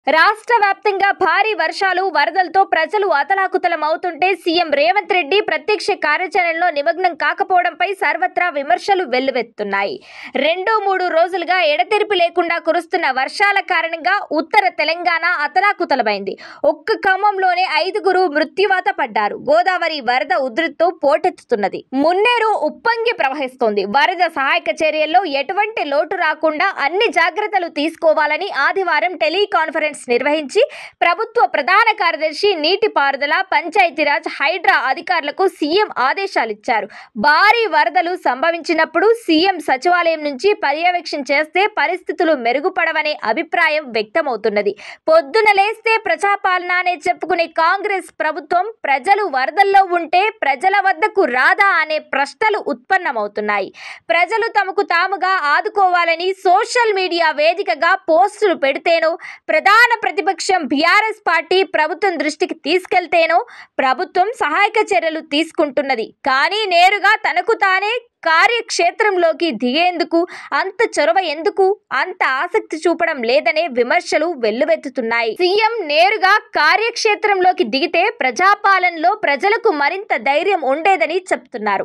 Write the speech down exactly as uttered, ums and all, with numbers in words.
రాష్ట్ర వ్యాప్తంగా భారీ వర్షాలు వరదలతో ప్రజలు అతలాకుతలమవుతుంటే సీఎం రేవంత్ రెడ్డి ప్రత్యక్ష కార్యాచరణలో నిమగ్నం కాకపోవడంపై సర్వత్రా విమర్శలు వెల్లువెత్తుతున్నాయి. రెండు మూడు రోజులుగా ఎడతెరిపి లేకుండా కురుస్తున్న వర్షాల కారణంగా ఉత్తర తెలంగాణ అతలాకుతలమైంది. ఒక్క ఖమ్మంలోనే ఐదుగురు మృత్యువాత పడ్డారు. గోదావరి వరద ఉధృతితో పోటెత్తుతున్నది. మున్నేరు ఉప్పొంగి ప్రవహిస్తోంది. వరద సహాయక చర్యల్లో ఎటువంటి లోటు రాకుండా అన్ని జాగ్రత్తలు తీసుకోవాలని ఆదివారం టెలికాన్ఫరెన్స్ నిర్వహించి ప్రభుత్వ ప్రధాన కార్యదర్శి నీటిపారుదల, పంచాయతీరాజ్, హైడ్రా అధికారులకు సీఎం ఆదేశాలిచ్చారు. భారీ వరదలు సంభవించినప్పుడు సీఎం సచివాలయం నుంచి పర్యవేక్షణ చేస్తే పరిస్థితులు మెరుగుపడవనే అభిప్రాయం వ్యక్తమవుతున్నది. పొద్దున లేస్తే ప్రజాపాలన అనే చెప్పుకునే కాంగ్రెస్ ప్రభుత్వం ప్రజలు వరదల్లో ఉంటే ప్రజల వద్దకు రాదా అనే ప్రశ్నలు ఉత్పన్నమవుతున్నాయి. ప్రజలు తమకు తాముగా ఆదుకోవాలని సోషల్ మీడియా వేదికగా పోస్టులు పెడితేనో, ప్రధాన ప్రతిపక్షం బీఆర్ఎస్ పార్టీ ప్రభుత్వం దృష్టికి తీసుకెళ్తేనో ప్రభుత్వం సహాయక చర్యలు తీసుకుంటున్నది. కానీ నేరుగా తనకు తానే కార్యక్షేత్రంలోకి దిగేందుకు అంత చొరవ ఎందుకు, అంత ఆసక్తి చూపడం లేదనే విమర్శలు వెల్లువెత్తుతున్నాయి. సీఎం నేరుగా కార్యక్షేత్రంలోకి దిగితే ప్రజాపాలనలో ప్రజలకు మరింత ధైర్యం ఉండేదని చెప్తున్నారు.